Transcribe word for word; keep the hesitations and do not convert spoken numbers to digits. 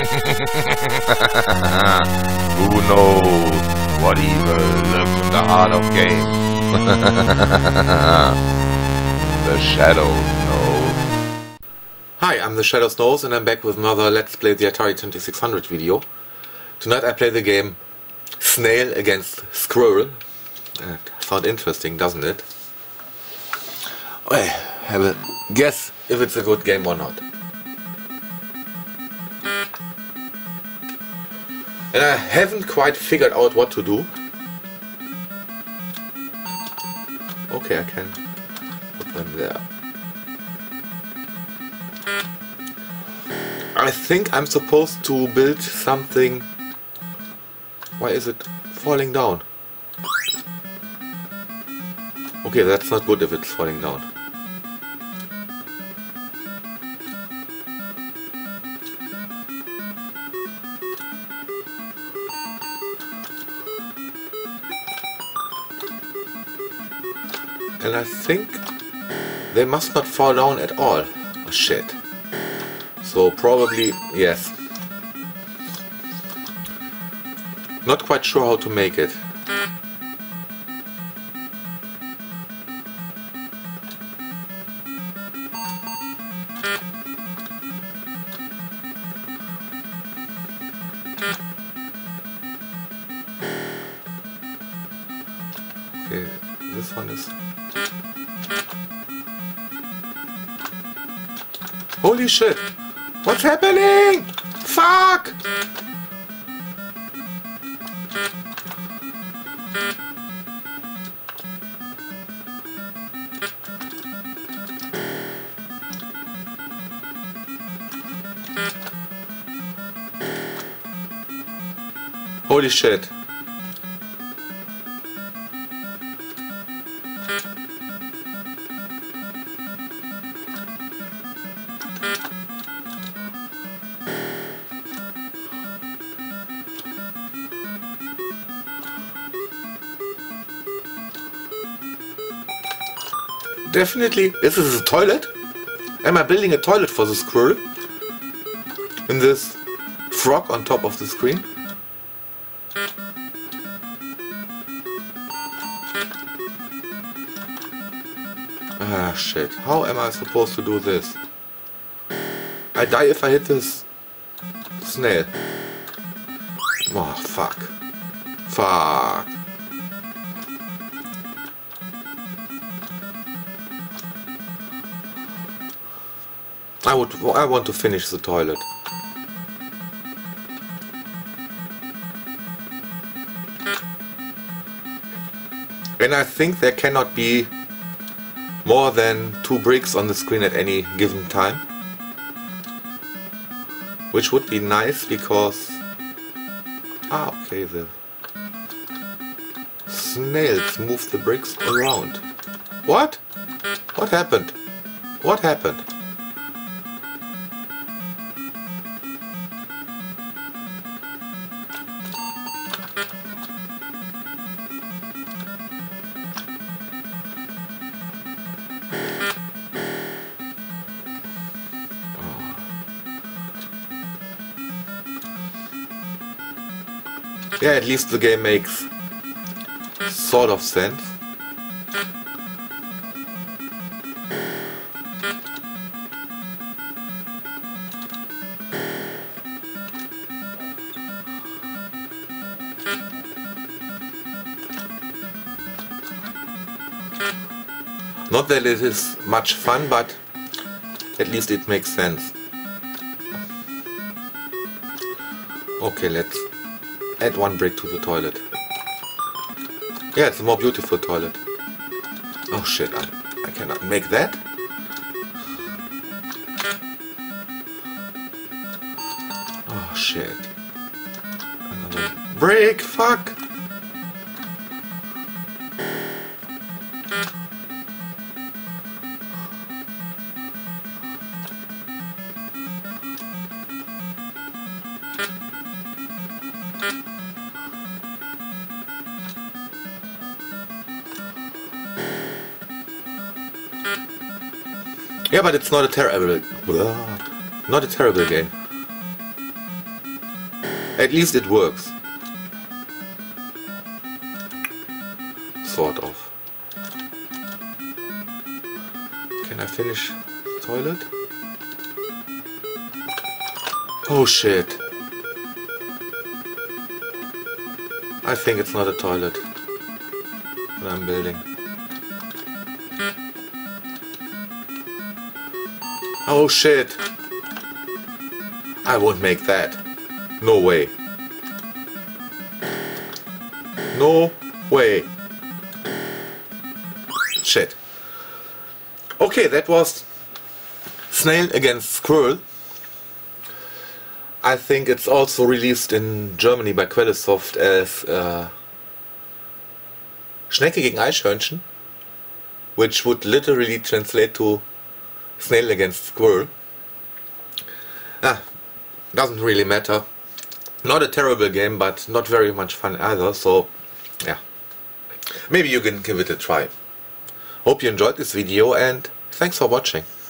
Who knows what evil lurks in the heart of games? The Shadow knows. Hi, I'm the Shadow Knows and I'm back with another Let's Play the Atari twenty-six hundred video. Tonight I play the game Snail against Squirrel. Uh, sounds interesting, doesn't it? Well, have a guess if it's a good game or not. And I haven't quite figured out what to do. Okay, I can put them there. I think I'm supposed to build something. Why is it falling down? Okay, that's not good if it's falling down. And I think they must not fall down at all. Oh shit. So probably, yes. Not quite sure how to make it. Okay, this one is... Holy shit! What's happening? Fuck! Holy shit. Definitely, this is a toilet. Am I building a toilet for the squirrel? In this frog on top of the screen? Ah shit, how am I supposed to do this? I die if I hit this snail. Oh fuck. Fuck. I would. I want to finish the toilet. And I think there cannot be more than two bricks on the screen at any given time. Which would be nice because... Ah, okay, the snails move the bricks around. What? What happened? What happened? Yeah, at least the game makes sort of sense. Not that it is much fun, but at least it makes sense. Okay, let's add one brick to the toilet. Yeah, it's a more beautiful toilet. Oh shit, I, I cannot make that. Oh shit. Another brick, fuck! Yeah, but it's not a terrible, not a terrible game. At least it works. Sort of. Can I finish the toilet? Oh shit. I think it's not a toilet that I'm building. Oh shit. I won't make that. No way. No way. Shit. Okay, that was Snail against Squirrel. I think it's also released in Germany by Quellesoft as uh, Schnecke gegen Eichhörnchen, which would literally translate to Snail against Squirrel. Ah, doesn't really matter. Not a terrible game, but not very much fun either, so yeah. Maybe you can give it a try. Hope you enjoyed this video and thanks for watching.